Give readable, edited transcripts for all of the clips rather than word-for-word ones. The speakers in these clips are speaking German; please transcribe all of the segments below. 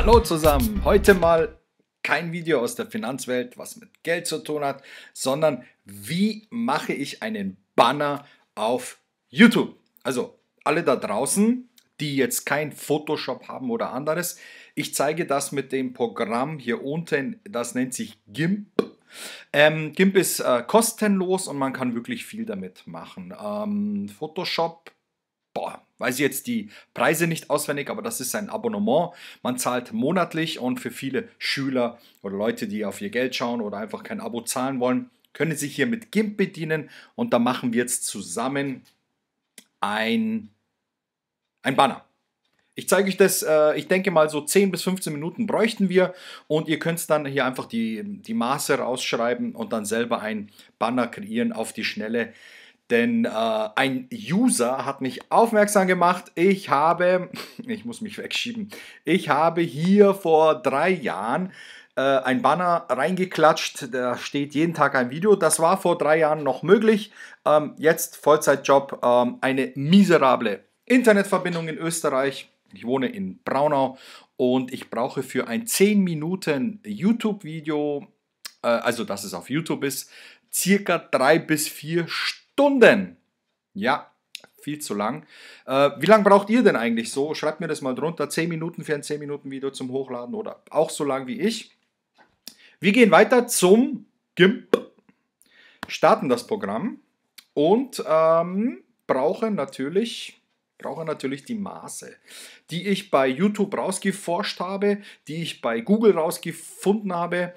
Hallo zusammen, heute mal kein Video aus der Finanzwelt, was mit Geld zu tun hat, sondern wie mache ich einen Banner auf YouTube? Also alle da draußen, die jetzt kein Photoshop haben oder anderes, ich zeige das mit dem Programm hier unten, das nennt sich GIMP. GIMP ist kostenlos und man kann wirklich viel damit machen. Photoshop, weiß ich jetzt die Preise nicht auswendig, aber das ist ein Abonnement. Man zahlt monatlich und für viele Schüler oder Leute, die auf ihr Geld schauen oder einfach kein Abo zahlen wollen, können sich hier mit GIMP bedienen und da machen wir jetzt zusammen ein Banner. Ich zeige euch das, ich denke mal so 10 bis 15 Minuten bräuchten wir und ihr könnt dann hier einfach die Maße rausschreiben und dann selber ein Banner kreieren auf die Schnelle. Denn ein User hat mich aufmerksam gemacht, ich muss mich wegschieben, ich habe hier vor 3 Jahren ein Banner reingeklatscht, da steht jeden Tag ein Video, das war vor 3 Jahren noch möglich, jetzt Vollzeitjob, eine miserable Internetverbindung in Österreich, ich wohne in Braunau und ich brauche für ein 10 Minuten YouTube-Video, also dass es auf YouTube ist, circa 3 bis 4 Stunden. Ja, viel zu lang. Wie lange braucht ihr denn eigentlich so? Schreibt mir das mal drunter. 10 Minuten für ein 10 Minuten Video zum Hochladen oder auch so lang wie ich. Wir gehen weiter zum GIMP, starten das Programm und brauchen natürlich die Maße, die ich bei YouTube rausgeforscht habe, die ich bei Google rausgefunden habe.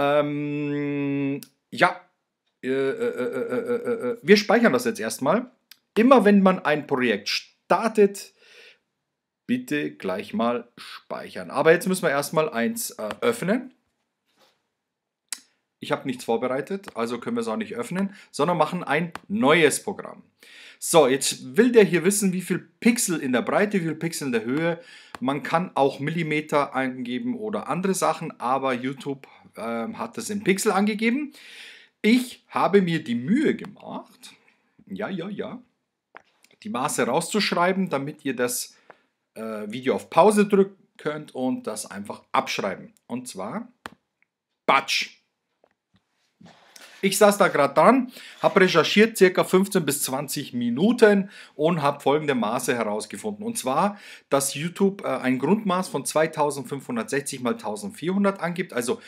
Wir speichern das jetzt erstmal. Immer wenn man ein Projekt startet, bitte gleich mal speichern. Aber jetzt müssen wir erstmal eins öffnen. Ich habe nichts vorbereitet, also können wir es auch nicht öffnen, sondern machen ein neues Programm. So, jetzt will der hier wissen, wie viel Pixel in der Breite, wie viel Pixel in der Höhe. Man kann auch Millimeter eingeben oder andere Sachen, aber YouTube hat das in Pixel angegeben. Ich habe mir die Mühe gemacht, die Maße rauszuschreiben, damit ihr das Video auf Pause drücken könnt und das einfach abschreiben. Und zwar, batsch. Ich saß da gerade dran, habe recherchiert, circa 15 bis 20 Minuten und habe folgende Maße herausgefunden. Und zwar, dass YouTube ein Grundmaß von 2560 x 1400 angibt, also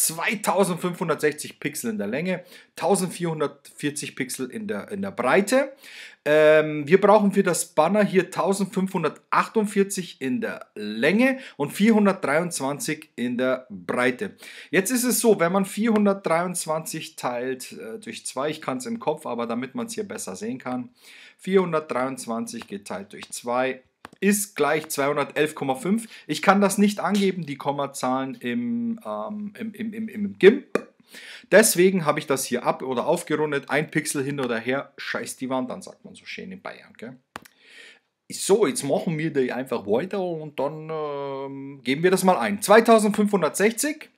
2560 Pixel in der Länge, 1440 Pixel in der Breite. Wir brauchen für das Banner hier 1548 in der Länge und 423 in der Breite. Jetzt ist es so, wenn man 423 teilt durch 2, ich kann es im Kopf, aber damit man es hier besser sehen kann, 423 geteilt durch 2 ist gleich 211,5. Ich kann das nicht angeben, die Kommazahlen im GIMP. Deswegen habe ich das hier aufgerundet, 1 Pixel hin oder her, scheiß die Wand, dann sagt man so schön in Bayern. Gell? So, jetzt machen wir die einfach weiter und dann geben wir das mal ein. 2560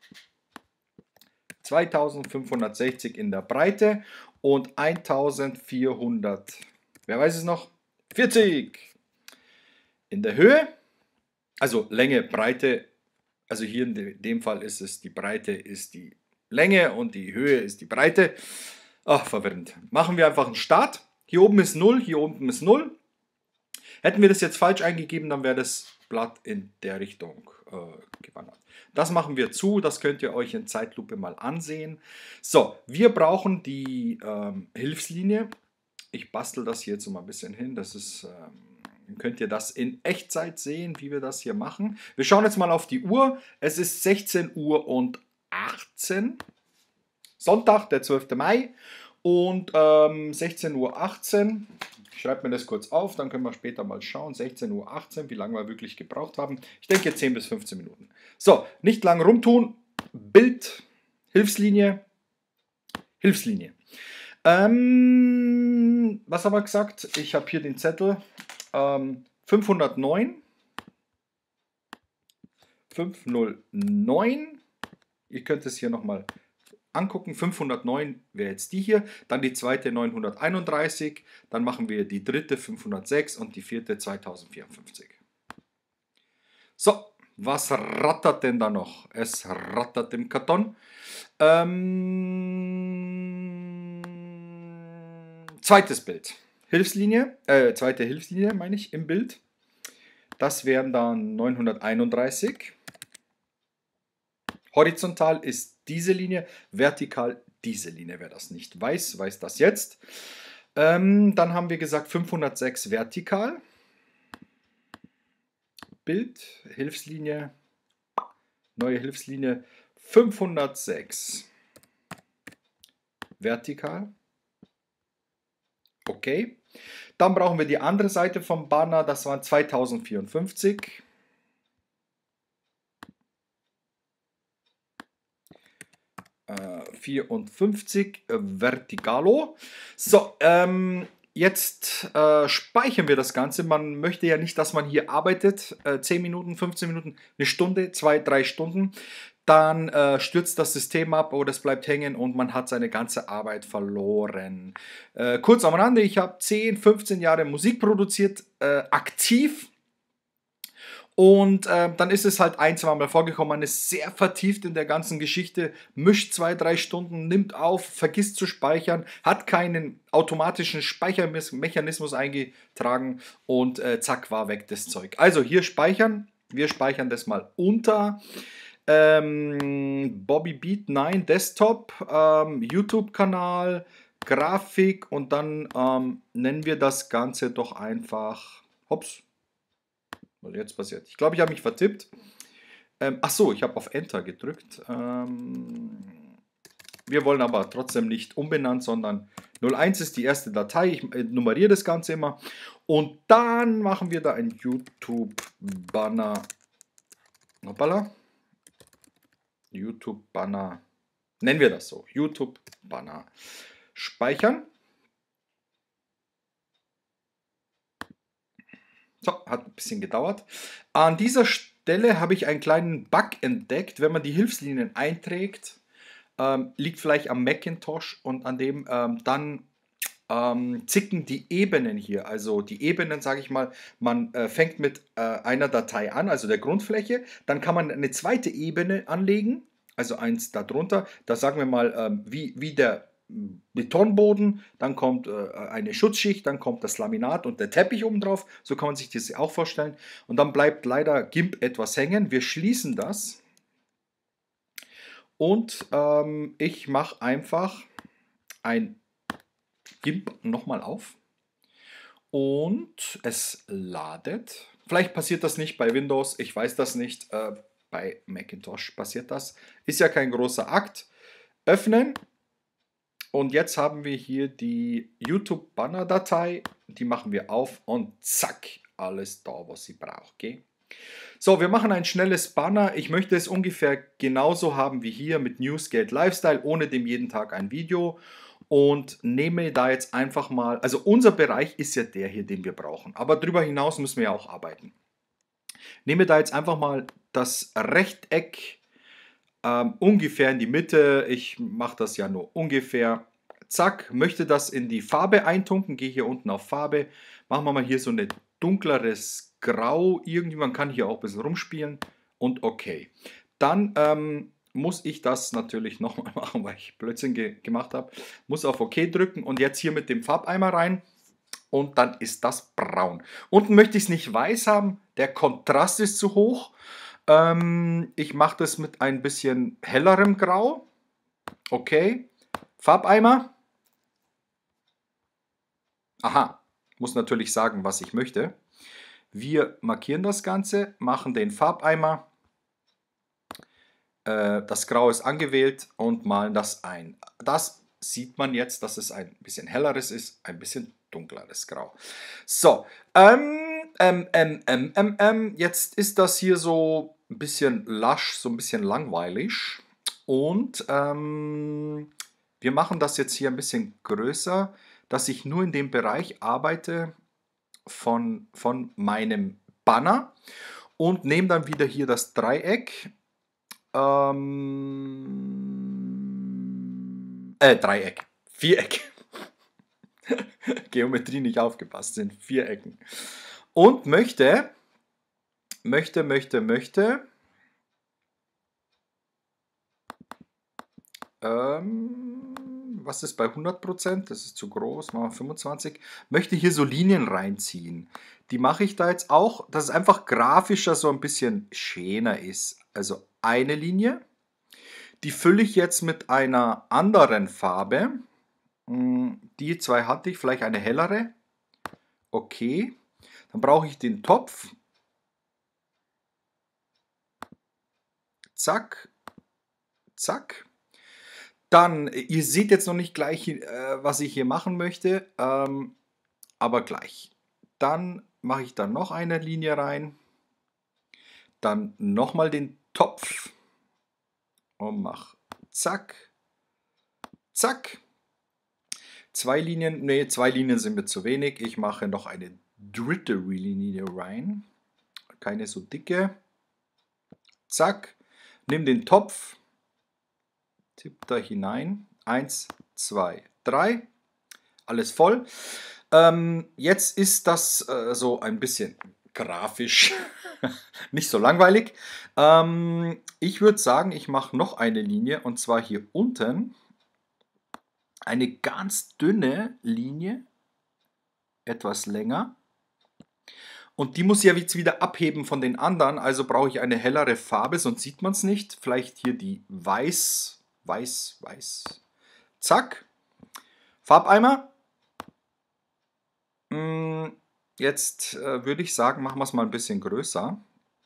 in der Breite und 1400, wer weiß es noch? 40 in der Höhe, also Länge, Breite, also hier in dem Fall ist es, die Breite ist die Länge und die Höhe ist die Breite. Ach, verwirrend. Machen wir einfach einen Start. Hier oben ist 0, hier unten ist 0. Hätten wir das jetzt falsch eingegeben, dann wäre das Blatt in der Richtung gewandert. Das machen wir zu, das könnt ihr euch in Zeitlupe mal ansehen. So, wir brauchen die Hilfslinie. Ich bastel das hier jetzt mal ein bisschen hin. Das ist, könnt ihr das in Echtzeit sehen, wie wir das hier machen. Wir schauen jetzt mal auf die Uhr. Es ist 16 Uhr und 18. Sonntag, der 12. Mai und 16.18 Uhr. Ich schreibe mir das kurz auf, dann können wir später mal schauen. 16.18 Uhr, wie lange wir wirklich gebraucht haben. Ich denke 10 bis 15 Minuten. So, nicht lange rumtun. Bild, Hilfslinie, Hilfslinie. Was haben wir gesagt? Ich habe hier den Zettel. 509. Ihr könnt es hier nochmal angucken. 509 wäre jetzt die hier, dann die zweite 931, dann machen wir die dritte 506 und die vierte 2054. So, Was rattert denn da noch? Es rattert im Karton. Zweites Bild. Hilfslinie, zweite Hilfslinie meine ich im Bild. Das wären dann 931. Horizontal ist diese Linie, vertikal diese Linie. Wer das nicht weiß, weiß das jetzt. Dann haben wir gesagt 506 vertikal. Bild, Hilfslinie, neue Hilfslinie 506 vertikal. Okay. Dann brauchen wir die andere Seite vom Banner, das waren 2054. Äh, 54 vertikalo. So, jetzt speichern wir das Ganze. Man möchte ja nicht, dass man hier arbeitet. 10 Minuten, 15 Minuten, eine Stunde, 2, 3 Stunden. Dann stürzt das System ab oder es bleibt hängen und man hat seine ganze Arbeit verloren. Kurz am Rande, ich habe 10, 15 Jahre Musik produziert, aktiv. Und dann ist es halt ein, zwei Mal vorgekommen, man ist sehr vertieft in der ganzen Geschichte, mischt 2, 3 Stunden, nimmt auf, vergisst zu speichern, hat keinen automatischen Speichermechanismus eingetragen und zack, war weg das Zeug. Also hier speichern, wir speichern das mal unter Bobby Beat 9 Desktop, YouTube-Kanal, Grafik und dann nennen wir das Ganze doch einfach, hops, was jetzt passiert. Ich glaube, ich habe mich vertippt. Ach so, ich habe auf Enter gedrückt. Wir wollen aber trotzdem nicht umbenannt, sondern 01 ist die erste Datei. Ich nummeriere das Ganze immer. Und dann machen wir da ein YouTube-Banner. Hoppala. YouTube-Banner. Nennen wir das so. YouTube-Banner. Speichern. So, hat ein bisschen gedauert. An dieser Stelle habe ich einen kleinen Bug entdeckt. Wenn man die Hilfslinien einträgt, liegt vielleicht am Macintosh und an dem dann zicken die Ebenen hier. Also die Ebenen, sage ich mal, man fängt mit einer Datei an, also der Grundfläche. Dann kann man eine zweite Ebene anlegen, also eins darunter. Da sagen wir mal, wie der Betonboden, dann kommt eine Schutzschicht, dann kommt das Laminat und der Teppich oben drauf. So kann man sich das auch vorstellen. Und dann bleibt leider GIMP etwas hängen. Wir schließen das. Und ich mache einfach ein GIMP nochmal auf. Und es ladet. Vielleicht passiert das nicht bei Windows, ich weiß das nicht. Bei Macintosh passiert das. Ist ja kein großer Akt. Öffnen. Und jetzt haben wir hier die YouTube-Banner-Datei. Die machen wir auf und zack, alles da, was sie braucht. Okay? So, wir machen ein schnelles Banner. Ich möchte es ungefähr genauso haben wie hier mit News, Geld, Lifestyle, ohne dem jeden Tag ein Video. Und nehme da jetzt einfach mal, also unser Bereich ist ja der hier, den wir brauchen. Aber darüber hinaus müssen wir ja auch arbeiten. Nehme da jetzt einfach mal das Rechteck ungefähr in die Mitte. Ich mache das ja nur ungefähr. Zack, möchte das in die Farbe eintunken. Gehe hier unten auf Farbe. Machen wir mal hier so ein dunkleres Grau. Irgendwie, man kann hier auch ein bisschen rumspielen. Und okay. Dann muss ich das natürlich nochmal machen, weil ich Blödsinn gemacht habe. Muss auf OK drücken und jetzt hier mit dem Farbeimer rein. Und dann ist das braun. Unten möchte ich es nicht weiß haben. Der Kontrast ist zu hoch. Ich mache das mit ein bisschen hellerem Grau. Okay. Farbeimer. Aha. Muss natürlich sagen, was ich möchte. Wir markieren das Ganze, machen den Farbeimer. Das Grau ist angewählt und malen das ein. Das sieht man jetzt, dass es ein bisschen helleres ist, ein bisschen dunkleres Grau. So, jetzt ist das hier so ein bisschen lasch, so ein bisschen langweilig. Und wir machen das jetzt hier ein bisschen größer, dass ich nur in dem Bereich arbeite von meinem Banner und nehme dann wieder hier das Dreieck. Dreieck. Viereck. Geometrie nicht aufgepasst, sind Vierecken. Und möchte möchte. Was ist bei 100%? Das ist zu groß, machen wir 25. Möchte hier so Linien reinziehen. Die mache ich da jetzt auch, dass es einfach grafischer so ein bisschen schöner ist. Also eine Linie. Die fülle ich jetzt mit einer anderen Farbe. Die zwei hatte ich, vielleicht eine hellere. Okay. Dann brauche ich den Topf. Zack. Zack. Dann, ihr seht jetzt noch nicht gleich, was ich hier machen möchte, aber gleich. Dann mache ich da noch eine Linie rein. Dann nochmal den Topf und mache zack, zack. Zwei Linien sind mir zu wenig. Ich mache noch eine dritte Linie rein. Keine so dicke. Zack. Nimm den Topf. Tipp da hinein. 1, 2, 3. Alles voll. Jetzt ist das so ein bisschen grafisch. Nicht so langweilig. Ich würde sagen, ich mache noch eine Linie. Und zwar hier unten. Eine ganz dünne Linie. Etwas länger. Und die muss ja jetzt wieder abheben von den anderen. Also brauche ich eine hellere Farbe, sonst sieht man es nicht. Vielleicht hier die Weiß. Zack. Farbeimer. Jetzt würde ich sagen, machen wir es mal ein bisschen größer.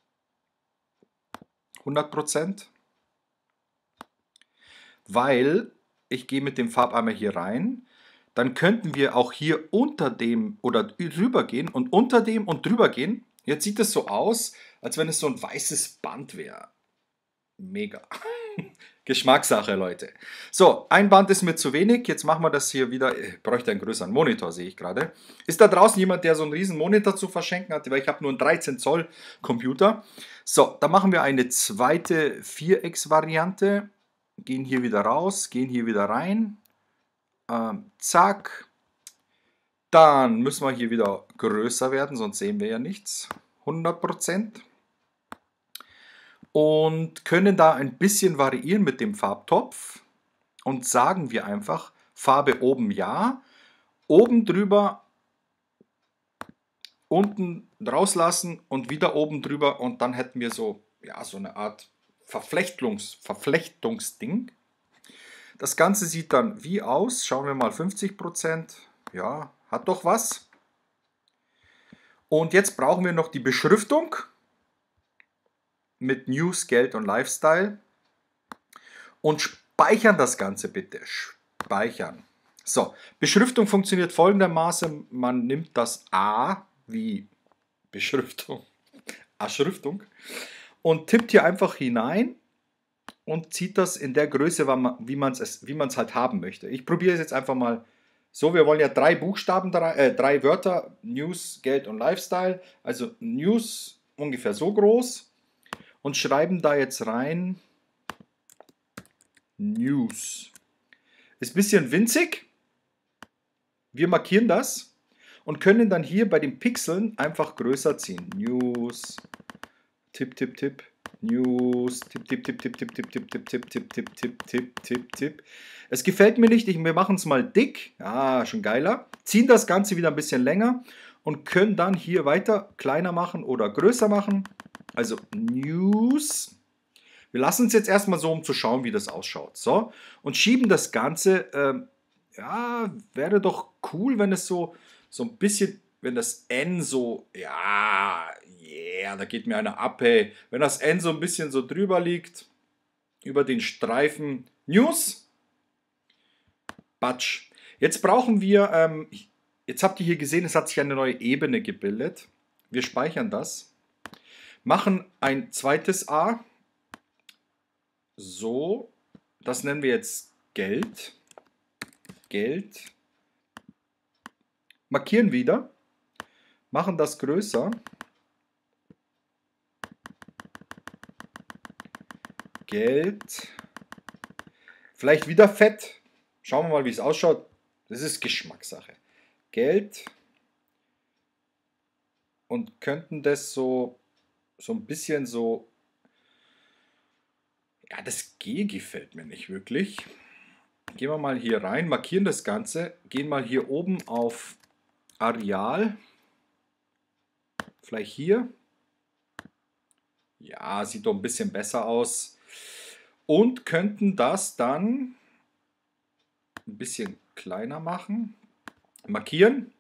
100%. Weil ich gehe mit dem Farbeimer hier rein. Dann könnten wir auch hier unter dem oder drüber gehen und unter dem und drüber gehen. Jetzt sieht es so aus, als wenn es so ein weißes Band wäre. Mega. Geschmackssache, Leute. So, ein Band ist mir zu wenig. Jetzt machen wir das hier wieder. Ich bräuchte einen größeren Monitor, sehe ich gerade. Ist da draußen jemand, der so einen riesen Monitor zu verschenken hat? Weil ich habe nur einen 13 Zoll Computer. So, da machen wir eine zweite Vierecks-Variante. Gehen hier wieder raus, gehen hier wieder rein. Zack. Dann müssen wir hier wieder größer werden, sonst sehen wir ja nichts. 100%. Und können da ein bisschen variieren mit dem Farbtopf. Und sagen wir einfach, Farbe oben ja, oben drüber, unten rauslassen und wieder oben drüber. Und dann hätten wir so, ja, so eine Art Verflechtungsding. Das Ganze sieht dann wie aus? Schauen wir mal, 50%. Ja, hat doch was. Und jetzt brauchen wir noch die Beschriftung mit News, Geld und Lifestyle. Und speichern das Ganze bitte. Speichern. So, Beschriftung funktioniert folgendermaßen. Man nimmt das A wie Beschriftung, A-Schriftung und tippt hier einfach hinein. Und zieht das in der Größe, wie man es halt haben möchte. Ich probiere es jetzt einfach mal so. Wir wollen ja 3 Buchstaben, 3 Wörter, News, Geld und Lifestyle. Also News ungefähr so groß. Und schreiben da jetzt rein News. Ist ein bisschen winzig. Wir markieren das und können dann hier bei den Pixeln einfach größer ziehen. News, Tipp, Tipp, Tipp. News, Tipp, Tipp, Tipp, Tipp, Tipp, Tipp, Tipp, Tipp, Tipp, Tipp, Tipp, Tipp, Tipp, Tipp, Tipp. Es gefällt mir nicht, wir machen es mal dick, ja, schon geiler. Ziehen das Ganze wieder ein bisschen länger und können dann hier weiter kleiner machen oder größer machen. Also News. Wir lassen es jetzt erstmal so, um zu schauen, wie das ausschaut. So, und schieben das Ganze, ja, wäre doch cool, wenn es so ein bisschen, wenn das N so, ja, yeah, da geht mir einer ab, hey. Wenn das N so ein bisschen so drüber liegt, über den Streifen News, Batsch. Jetzt brauchen wir, jetzt habt ihr hier gesehen, es hat sich eine neue Ebene gebildet. Wir speichern das, machen ein zweites A, so, das nennen wir jetzt Geld, Geld, markieren wieder, machen das größer, Geld, vielleicht wieder fett. Schauen wir mal, wie es ausschaut. Das ist Geschmackssache. Geld und könnten das so so ein bisschen so, ja, das G gefällt mir nicht wirklich. Gehen wir mal hier rein, markieren das Ganze, gehen mal hier oben auf Areal, vielleicht hier. Ja, sieht doch ein bisschen besser aus. Und könnten das dann ein bisschen kleiner machen. Markieren.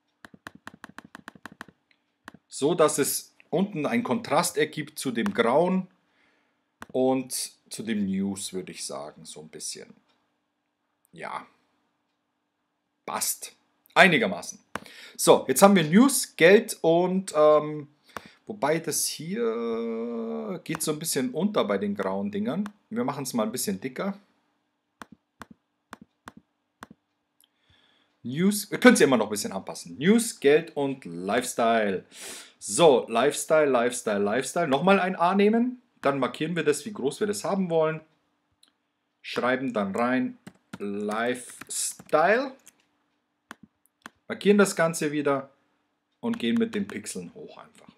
So, dass es unten einen Kontrast ergibt zu dem Grauen und zu dem News, würde ich sagen, so ein bisschen. Ja, passt. Einigermaßen. So, jetzt haben wir News, Geld und wobei das hier geht so ein bisschen unter bei den grauen Dingern. Wir machen es mal ein bisschen dicker. News, wir können es immer noch ein bisschen anpassen. News, Geld und Lifestyle. So, Lifestyle, Lifestyle, Lifestyle. Nochmal ein A nehmen. Dann markieren wir das, wie groß wir das haben wollen. Schreiben dann rein Lifestyle. Markieren das Ganze wieder und gehen mit den Pixeln hoch einfach.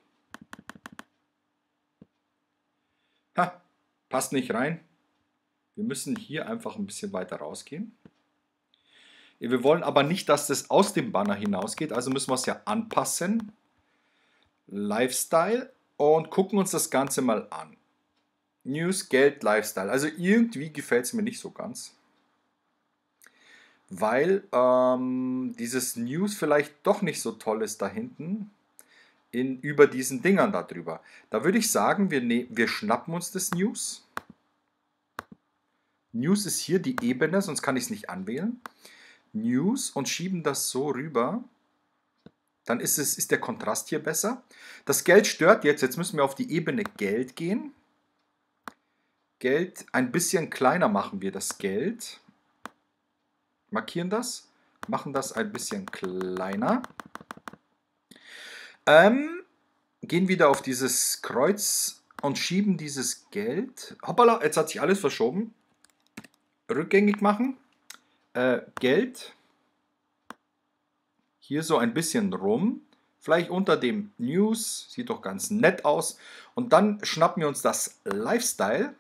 Ha, passt nicht rein. Wir müssen hier einfach ein bisschen weiter rausgehen. Wir wollen aber nicht, dass das aus dem Banner hinausgeht, also müssen wir es ja anpassen. Lifestyle und gucken uns das Ganze mal an. News, Geld, Lifestyle. Also irgendwie gefällt es mir nicht so ganz. Weil dieses News vielleicht doch nicht so toll ist da hinten über diesen Dingern da drüber. Da würde ich sagen, wir schnappen uns das News. News ist hier die Ebene, sonst kann ich es nicht anwählen. News und schieben das so rüber. Dann ist der Kontrast hier besser. Das Geld stört jetzt. Jetzt müssen wir auf die Ebene Geld gehen. Geld, ein bisschen kleiner machen wir das Geld. Markieren das. Machen das ein bisschen kleiner. Gehen wieder auf dieses Kreuz und schieben dieses Geld. Hoppala, jetzt hat sich alles verschoben. Rückgängig machen. Geld. Hier so ein bisschen rum. Vielleicht unter dem News. Sieht doch ganz nett aus. Und dann schnappen wir uns das Lifestyle.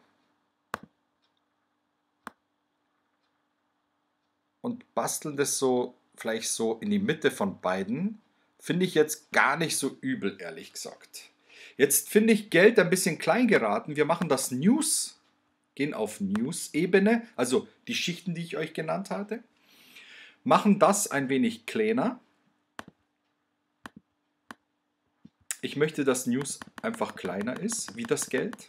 Und basteln das so vielleicht so in die Mitte von beiden. Finde ich jetzt gar nicht so übel, ehrlich gesagt. Jetzt finde ich Geld ein bisschen klein geraten. Wir machen das News. Gehen auf News-Ebene, also die Schichten, die ich euch genannt hatte. Machen das ein wenig kleiner. Ich möchte, dass News einfach kleiner ist, wie das Geld.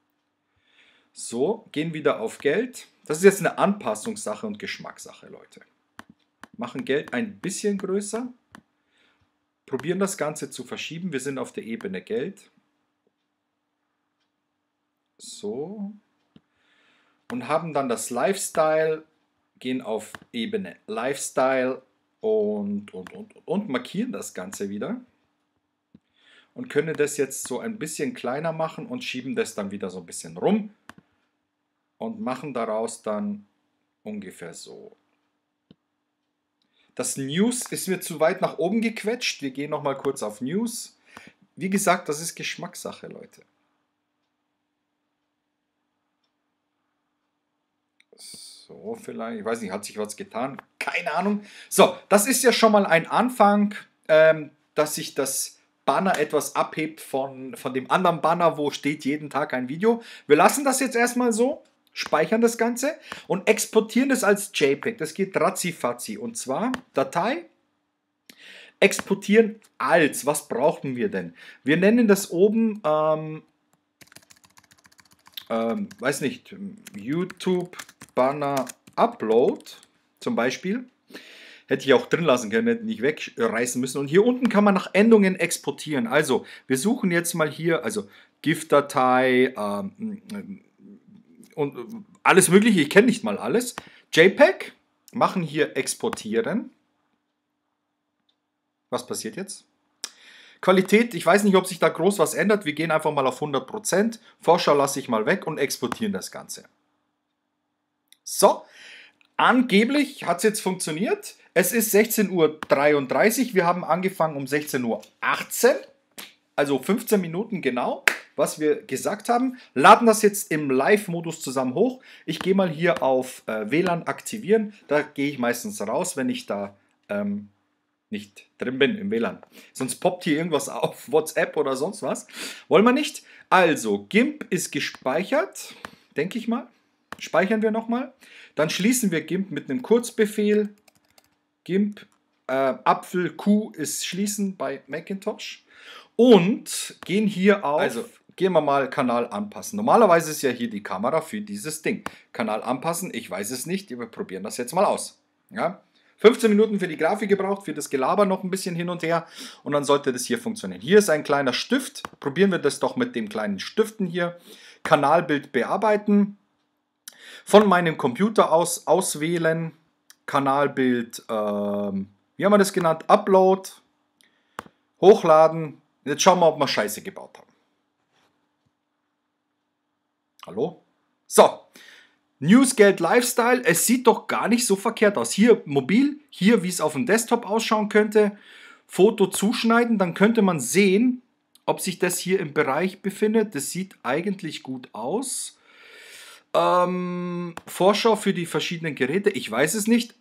So, gehen wieder auf Geld. Das ist jetzt eine Anpassungssache und Geschmackssache, Leute. Machen Geld ein bisschen größer. Probieren das Ganze zu verschieben. Wir sind auf der Ebene Geld. So. Und haben dann das Lifestyle, gehen auf Ebene Lifestyle und markieren das Ganze wieder. Und können das jetzt so ein bisschen kleiner machen und schieben das dann wieder so ein bisschen rum. Und machen daraus dann ungefähr so. Das News ist mir zu weit nach oben gequetscht. Wir gehen nochmal kurz auf News. Wie gesagt, das ist Geschmackssache, Leute. So, vielleicht, ich weiß nicht, hat sich was getan? Keine Ahnung. So, das ist ja schon mal ein Anfang, dass sich das Banner etwas abhebt von dem anderen Banner, wo steht jeden Tag ein Video. Wir lassen das jetzt erstmal so, speichern das Ganze und exportieren das als JPEG. Das geht ratzifatzi. Und zwar Datei, exportieren als. Was brauchen wir denn? Wir nennen das oben, weiß nicht, YouTube Banner Upload zum Beispiel. Hätte ich auch drin lassen können, hätte nicht wegreißen müssen. Und hier unten kann man nach Endungen exportieren. Also, wir suchen jetzt mal hier, also GIF-Datei und alles Mögliche. Ich kenne nicht mal alles. JPEG, machen hier exportieren. Was passiert jetzt? Qualität, ich weiß nicht, ob sich da groß was ändert. Wir gehen einfach mal auf 100%. Vorschau lasse ich mal weg und exportieren das Ganze. So, angeblich hat es jetzt funktioniert. Es ist 16:33 Uhr. Wir haben angefangen um 16:18 Uhr. Also 15 Minuten genau. was wir gesagt haben. Laden das jetzt im Live-Modus zusammen hoch. Ich gehe mal hier auf WLAN aktivieren. Da gehe ich meistens raus, wenn ich da nicht drin bin im WLAN. Sonst poppt hier irgendwas auf, WhatsApp oder sonst was. Wollen wir nicht. Also, GIMP ist gespeichert, denke ich mal. Speichern wir nochmal. Dann schließen wir GIMP mit einem Kurzbefehl. GIMP Apfel Q ist schließen bei Macintosh. Und gehen hier auf, also gehen wir mal Kanal anpassen. Normalerweise ist ja hier die Kamera für dieses Ding. Kanal anpassen, ich weiß es nicht, wir probieren das jetzt mal aus. Ja? 15 Minuten für die Grafik gebraucht, für das Gelaber noch ein bisschen hin und her und dann sollte das hier funktionieren. Hier ist ein kleiner Stift, probieren wir das doch mit dem kleinen Stiften hier. Kanalbild bearbeiten, von meinem Computer aus auswählen, Kanalbild, wie haben wir das genannt? Upload, hochladen. Jetzt schauen wir, ob wir Scheiße gebaut haben. Hallo? So, Newsgeld Lifestyle. Es sieht doch gar nicht so verkehrt aus. Hier mobil, hier wie es auf dem Desktop ausschauen könnte. Foto zuschneiden, dann könnte man sehen, ob sich das hier im Bereich befindet. Das sieht eigentlich gut aus. Vorschau für die verschiedenen Geräte. Ich weiß es nicht.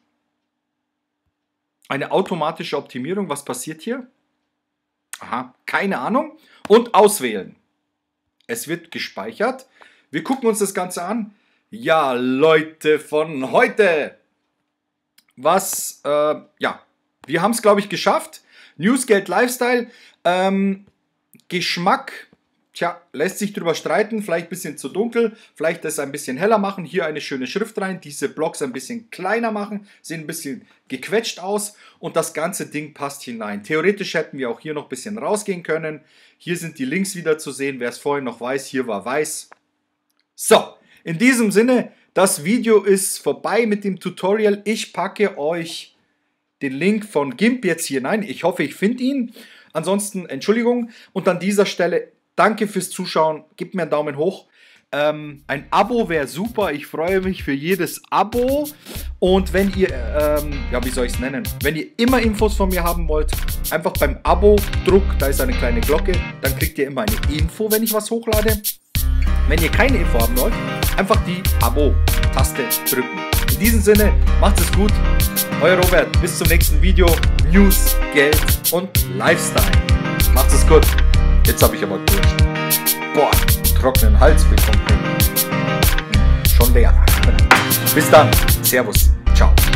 Eine automatische Optimierung. Was passiert hier? Aha, keine Ahnung. Und auswählen. Es wird gespeichert. Wir gucken uns das Ganze an. Ja, Leute von heute. Was, ja, wir haben es, glaube ich, geschafft. Newsgeld Lifestyle. Geschmack, tja, lässt sich drüber streiten. Vielleicht ein bisschen zu dunkel. Vielleicht das ein bisschen heller machen. Hier eine schöne Schrift rein. Diese Blocks ein bisschen kleiner machen. Sehen ein bisschen gequetscht aus. Und das ganze Ding passt hinein. Theoretisch hätten wir auch hier noch ein bisschen rausgehen können. Hier sind die Links wieder zu sehen. Wer es vorhin noch weiß, hier war weiß. So, in diesem Sinne, das Video ist vorbei mit dem Tutorial. Ich packe euch den Link von GIMP jetzt hier hinein. Ich hoffe, ich finde ihn. Ansonsten, Entschuldigung. Und an dieser Stelle, danke fürs Zuschauen. Gebt mir einen Daumen hoch. Ein Abo wäre super. Ich freue mich für jedes Abo. Und wenn ihr, ja, wie soll ich es nennen? Wenn ihr immer Infos von mir haben wollt, einfach beim Abo-Druck, da ist eine kleine Glocke, dann kriegt ihr immer eine Info, wenn ich was hochlade. Wenn ihr keine Info haben wollt, einfach die Abo-Taste drücken. In diesem Sinne, macht es gut. Euer Robert, bis zum nächsten Video. News, Geld und Lifestyle. Macht es gut. Jetzt habe ich aber Durst. Boah, trockenen Hals bekommen. Schon leer. Bis dann. Servus. Ciao.